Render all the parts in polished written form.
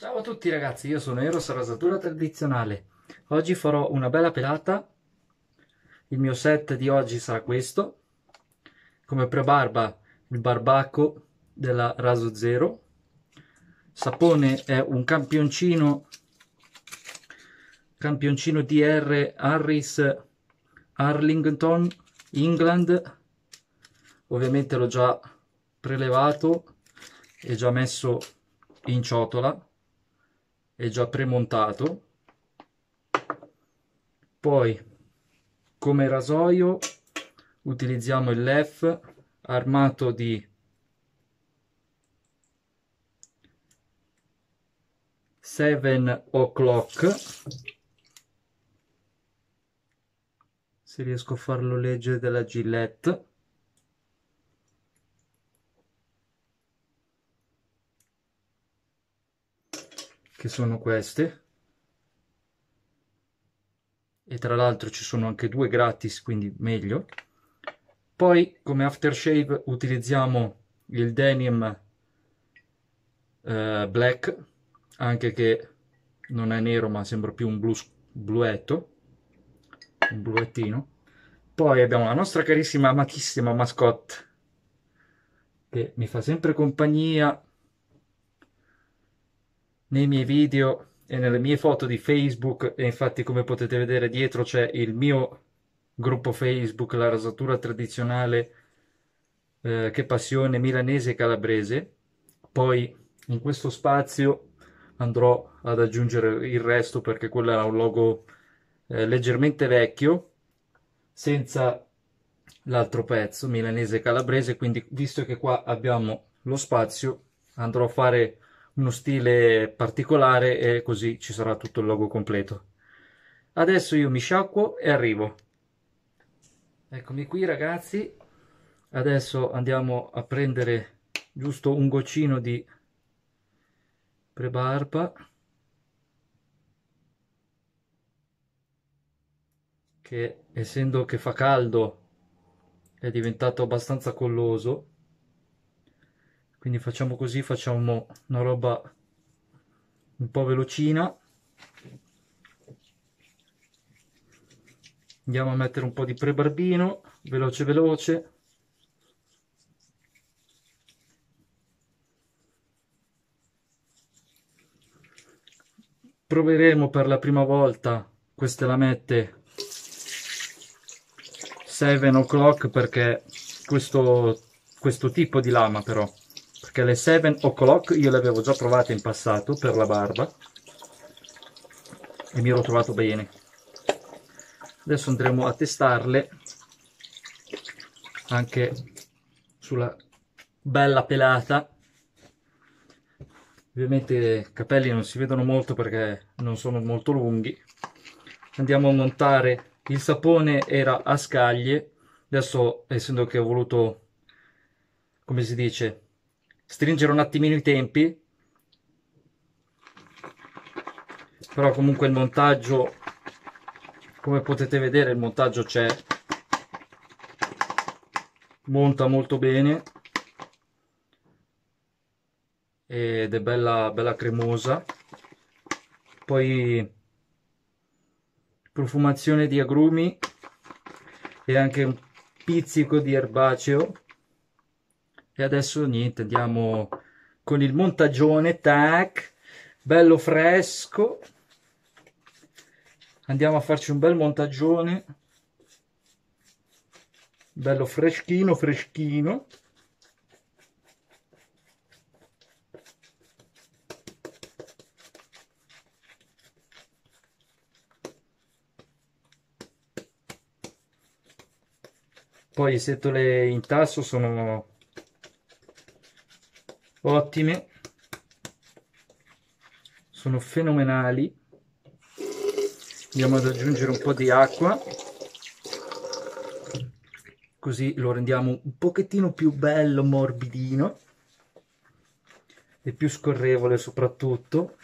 Ciao a tutti ragazzi, io sono Eros Rasatura Tradizionale. Oggi farò una bella pelata. Il mio set di oggi sarà questo. Come prebarba il barbacco della Raso Zero. Sapone è un campioncino DR Harris Arlington, England. Ovviamente l'ho già prelevato e già messo in ciotola. È già premontato. Poi come rasoio utilizziamo il LEF armato di 7 o'clock, se riesco a farlo leggere, della Gillette, che sono queste, e tra l'altro ci sono anche due gratis, quindi meglio. Poi come aftershave utilizziamo il Denim Black, anche che non è nero ma sembra più un bluetto, un bluettino. Poi abbiamo la nostra carissima amatissima mascotte che mi fa sempre compagnia nei miei video e nelle mie foto di Facebook, e infatti come potete vedere dietro c'è il mio gruppo Facebook, la Rasatura Tradizionale, che passione milanese e calabrese. Poi in questo spazio andrò ad aggiungere il resto perché quello era un logo leggermente vecchio, senza l'altro pezzo milanese e calabrese, quindi visto che qua abbiamo lo spazio andrò a fare uno stile particolare e così ci sarà tutto il logo completo. Adesso io mi sciacquo e arrivo. Eccomi qui ragazzi, adesso andiamo a prendere giusto un goccino di prebarba, che essendo che fa caldo è diventato abbastanza colloso, quindi facciamo così, facciamo una roba un po' velocina. Andiamo a mettere un po' di prebarbino, veloce veloce. Proveremo per la prima volta, questa la mette 7 o'clock perché questo tipo di lama però, perché le 7 o'clock io le avevo già provate in passato per la barba e mi ero trovato bene. Adesso andremo a testarle anche sulla bella pelata. Ovviamente i capelli non si vedono molto perché non sono molto lunghi. Andiamo a montare. Il sapone era a scaglie, adesso essendo che ho voluto, come si dice, stringere un attimino i tempi, però comunque il montaggio, come potete vedere, il montaggio c'è, monta molto bene ed è bella, bella cremosa. Poi profumazione di agrumi e anche un pizzico di erbaceo. E adesso niente, andiamo con il montaggione, tac, bello fresco. Andiamo a farci un bel montaggione, bello freschino, freschino. Poi le setole in tasso sono ottime, sono fenomenali. Andiamo ad aggiungere un po' di acqua, così lo rendiamo un pochettino più bello, morbidino e più scorrevole soprattutto,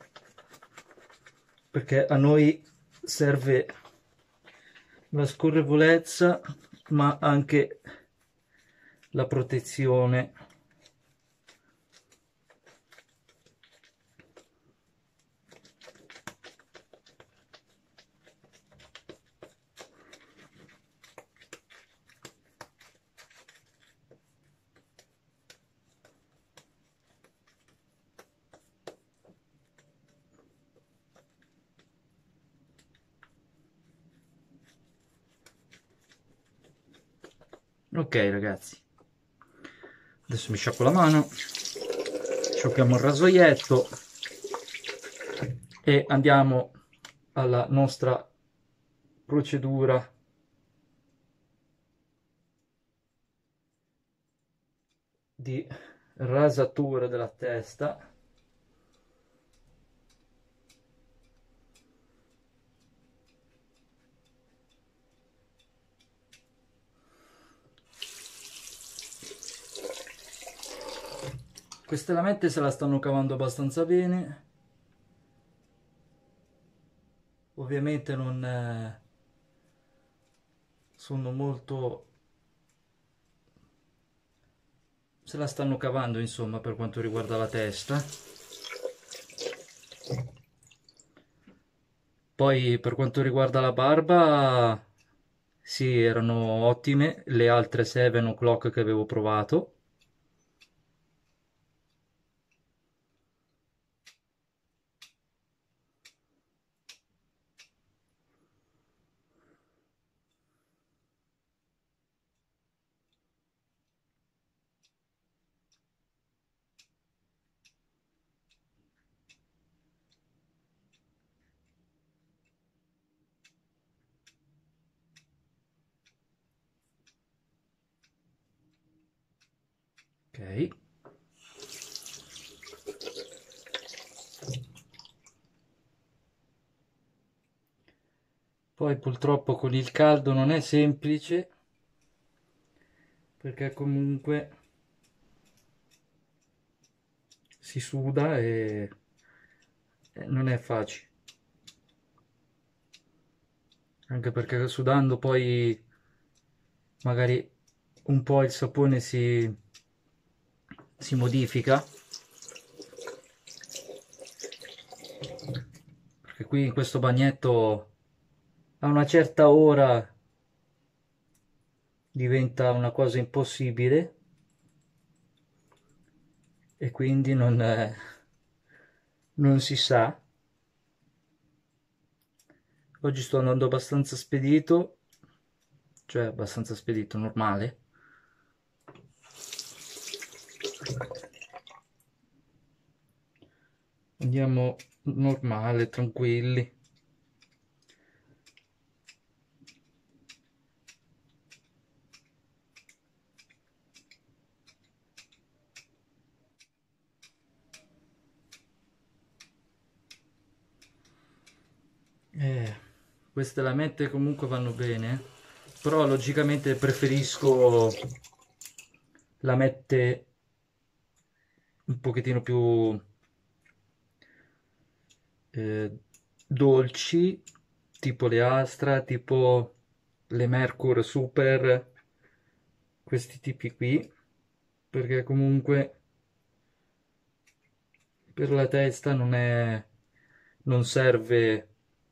perché a noi serve la scorrevolezza ma anche la protezione. Ok ragazzi, adesso mi sciacquo la mano, sciacquiamo il rasoietto e andiamo alla nostra procedura di rasatura della testa. Queste lamette se la stanno cavando abbastanza bene. Ovviamente non sono molto... se la stanno cavando insomma per quanto riguarda la testa. Poi per quanto riguarda la barba, sì, erano ottime le altre 7 o'clock che avevo provato. Ok. Poi purtroppo con il caldo non è semplice perché comunque si suda e non è facile. Anche perché sudando poi magari un po' il sapone si modifica. Perché qui in questo bagnetto a una certa ora diventa una cosa impossibile e quindi non si sa. Oggi sto andando abbastanza spedito, cioè abbastanza spedito, normale. Andiamo normale, tranquilli. Queste lamette comunque vanno bene, però logicamente preferisco lamette un pochettino più eh, dolci, tipo le Astra, tipo le Mercur Super, questi tipi qui, perché comunque per la testa non serve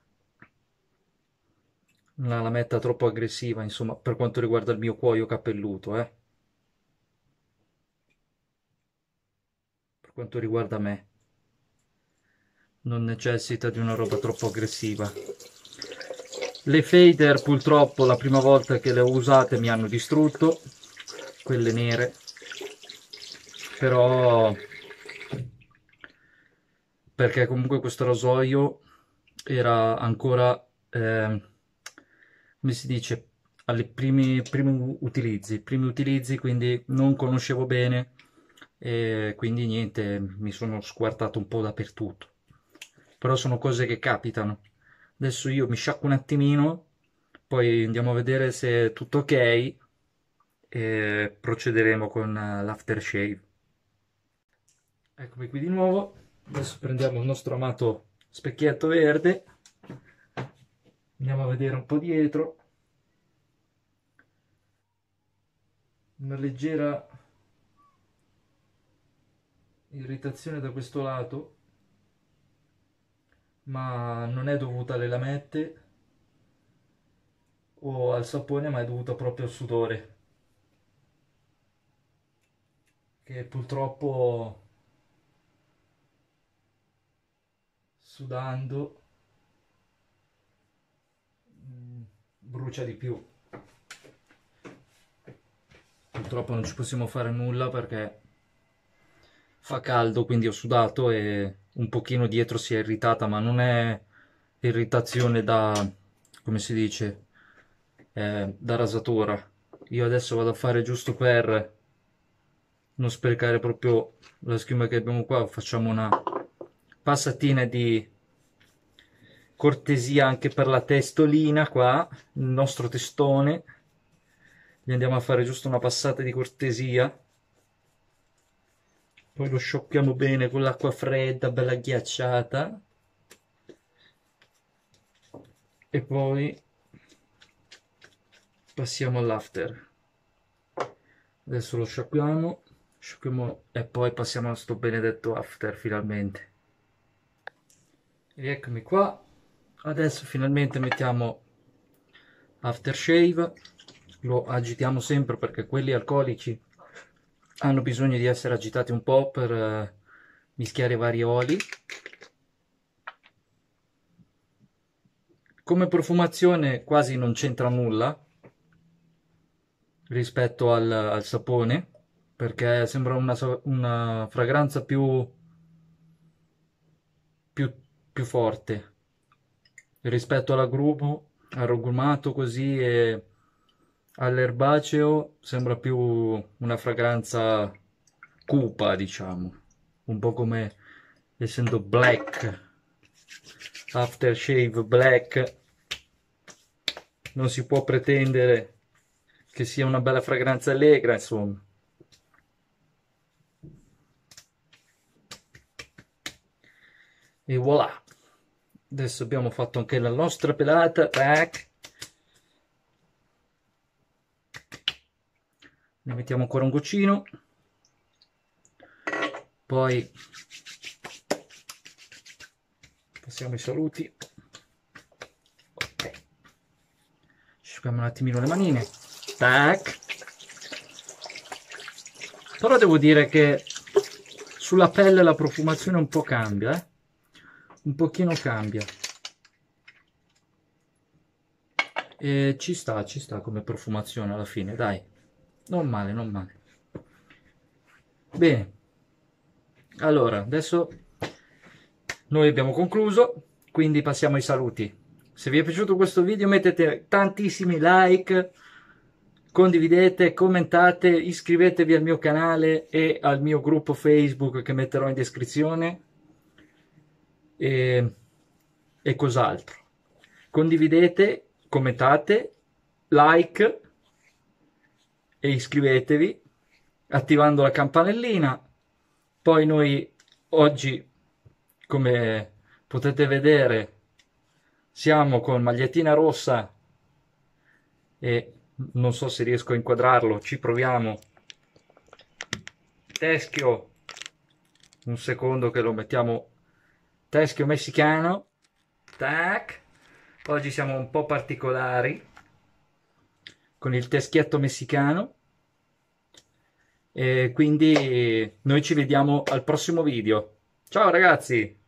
una lametta troppo aggressiva, insomma, per quanto riguarda il mio cuoio capelluto, per quanto riguarda me, non necessita di una roba troppo aggressiva. Le fader purtroppo la prima volta che le ho usate mi hanno distrutto, quelle nere, però perché comunque questo rasoio era ancora, come si dice, alle primi utilizzi, quindi non conoscevo bene e quindi niente, mi sono squartato un po' dappertutto. Però sono cose che capitano. Adesso io mi sciacquo un attimino, poi andiamo a vedere se è tutto ok e procederemo con l'aftershave. Eccomi qui di nuovo. Adesso prendiamo il nostro amato specchietto verde. Andiamo a vedere un po' dietro. Una leggera irritazione da questo lato, ma non è dovuta alle lamette o al sapone, ma è dovuta proprio al sudore, che purtroppo sudando brucia di più. Purtroppo non ci possiamo fare nulla perché fa caldo, quindi ho sudato e un pochino dietro si è irritata, ma non è irritazione da, come si dice, da rasatura. Io adesso vado a fare giusto per non sprecare proprio la schiuma che abbiamo qua, facciamo una passatina di cortesia anche per la testolina qua, il nostro testone. Gli andiamo a fare giusto una passata di cortesia. Poi lo sciocchiamo bene con l'acqua fredda, bella ghiacciata. E poi passiamo all'after. Adesso lo sciacquiamo, e poi passiamo a sto benedetto after finalmente. Rieccomi qua. Adesso finalmente mettiamo aftershave. Lo agitiamo sempre perché quelli alcolici hanno bisogno di essere agitati un po' per mischiare i vari oli. Come profumazione quasi non c'entra nulla rispetto al sapone, perché sembra una fragranza più, più forte rispetto all'agrumo, al roggumato così e all'erbaceo sembra più una fragranza cupa, diciamo, un po' come essendo black, aftershave black, non si può pretendere che sia una bella fragranza allegra, insomma. E voilà, adesso abbiamo fatto anche la nostra pelata, tac. Ne mettiamo ancora un goccino, poi passiamo ai saluti. Ok, sciacquiamo un attimino le manine, tac. Però devo dire che sulla pelle la profumazione un po' cambia, un pochino cambia. E ci sta come profumazione alla fine, dai. Non male, non male. Bene, allora, adesso noi abbiamo concluso, quindi passiamo ai saluti. Se vi è piaciuto questo video mettete tantissimi like, condividete, commentate, iscrivetevi al mio canale e al mio gruppo Facebook che metterò in descrizione e, e cos'altro. Condividete, commentate, like e iscrivetevi attivando la campanellina. Poi noi oggi, come potete vedere, siamo con magliettina rossa e non so se riesco a inquadrarlo, ci proviamo. Teschio, un secondo che lo mettiamo, teschio messicano, tac. Oggi siamo un po' particolari con il teschietto messicano e quindi noi ci vediamo al prossimo video. Ciao ragazzi!